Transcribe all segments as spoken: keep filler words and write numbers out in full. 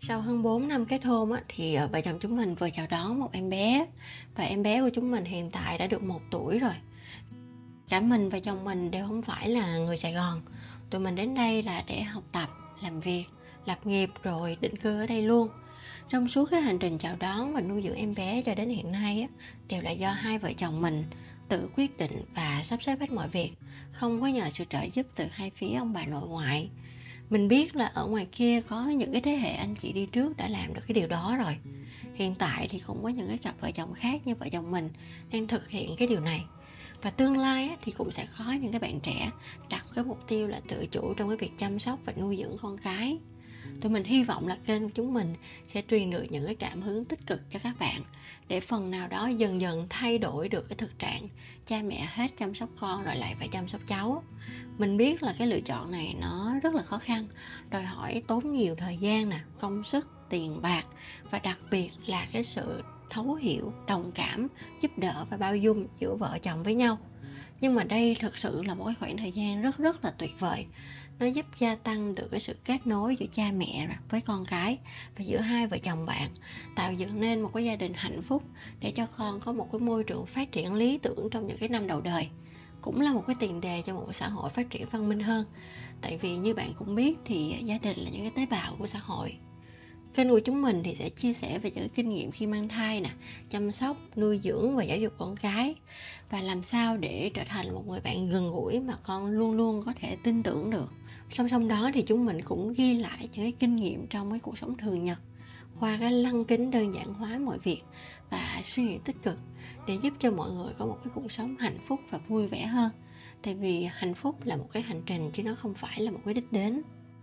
Sau hơn bốn năm kết hôn á, thì ờ, vợ chồng chúng mình vừa chào đón một em bé. Và em bé của chúng mình hiện tại đã được một tuổi rồi. Cả mình và chồng mình đều không phải là người Sài Gòn. Tụi mình đến đây là để học tập, làm việc, lập nghiệp rồi định cư ở đây luôn. Trong suốt cái hành trình chào đón và nuôi dưỡng em bé cho đến hiện nay á, đều là do hai vợ chồng mình tự quyết định và sắp xếp hết mọi việc, không có nhờ sự trợ giúp từ hai phía ông bà nội ngoại. Mình biết là ở ngoài kia có những cái thế hệ anh chị đi trước đã làm được cái điều đó rồi. Hiện tại thì cũng có những cái cặp vợ chồng khác như vợ chồng mình đang thực hiện cái điều này. Và tương lai thì cũng sẽ có những cái bạn trẻ đặt cái mục tiêu là tự chủ trong cái việc chăm sóc và nuôi dưỡng con cái. Tụi mình hy vọng là kênh của chúng mình sẽ truyền được những cái cảm hứng tích cực cho các bạn, để phần nào đó dần dần thay đổi được cái thực trạng cha mẹ hết chăm sóc con rồi lại phải chăm sóc cháu. Mình biết là cái lựa chọn này nó rất là khó khăn, đòi hỏi tốn nhiều thời gian nè, công sức, tiền bạc, và đặc biệt là cái sự thấu hiểu, đồng cảm, giúp đỡ và bao dung giữa vợ chồng với nhau. Nhưng mà đây thực sự là một cái khoảng thời gian rất rất là tuyệt vời. Nó giúp gia tăng được cái sự kết nối giữa cha mẹ với con cái và giữa hai vợ chồng bạn, tạo dựng nên một cái gia đình hạnh phúc để cho con có một cái môi trường phát triển lý tưởng trong những cái năm đầu đời. Cũng là một cái tiền đề cho một xã hội phát triển văn minh hơn. Tại vì như bạn cũng biết thì gia đình là những cái tế bào của xã hội. Kênh của chúng mình thì sẽ chia sẻ về những kinh nghiệm khi mang thai nè, chăm sóc, nuôi dưỡng và giáo dục con cái, và làm sao để trở thành một người bạn gần gũi mà con luôn luôn có thể tin tưởng được. Song song đó thì chúng mình cũng ghi lại những cái kinh nghiệm trong cái cuộc sống thường nhật qua cái lăng kính đơn giản hóa mọi việc và suy nghĩ tích cực, để giúp cho mọi người có một cái cuộc sống hạnh phúc và vui vẻ hơn. Tại vì hạnh phúc là một cái hành trình chứ nó không phải là một cái đích đến.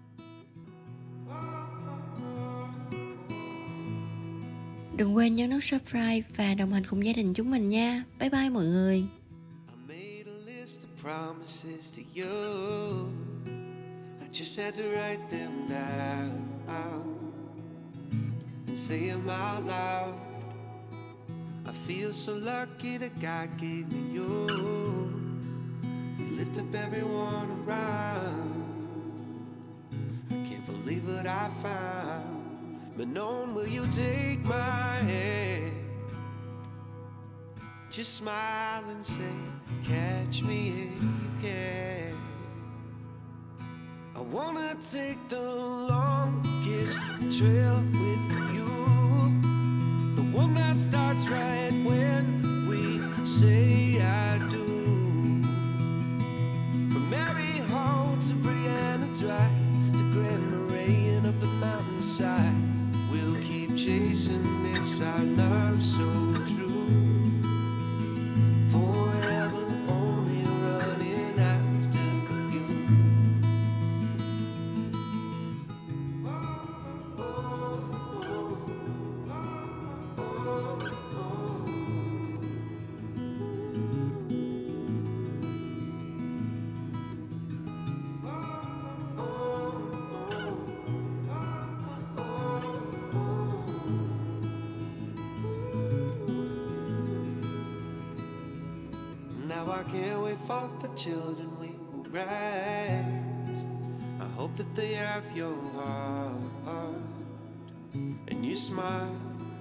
Đừng quên nhấn nút subscribe và đồng hành cùng gia đình chúng mình nha. Bye bye mọi người. Just had to write them down and say them out loud. I feel so lucky that God gave me you. You lift up everyone around. I can't believe what I found. But knowing, will you take my hand? Just smile and say, catch me if you can. I wanna take the longest trail with you, the one that starts right when we say I do. From Mary Hall to Brianna Drive to Grand Marais and up the mountainside, we'll keep chasing this, our love so true. Forever only running after you. Now I can't wait for the children we will raise. I hope that they have your heart and you smile.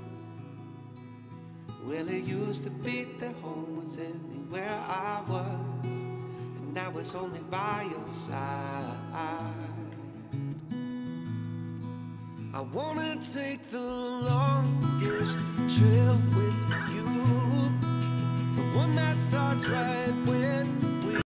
Well, it used to be that home was anywhere I was, and now it's only by your side. I wanna take the longest trail with you, the one that starts right when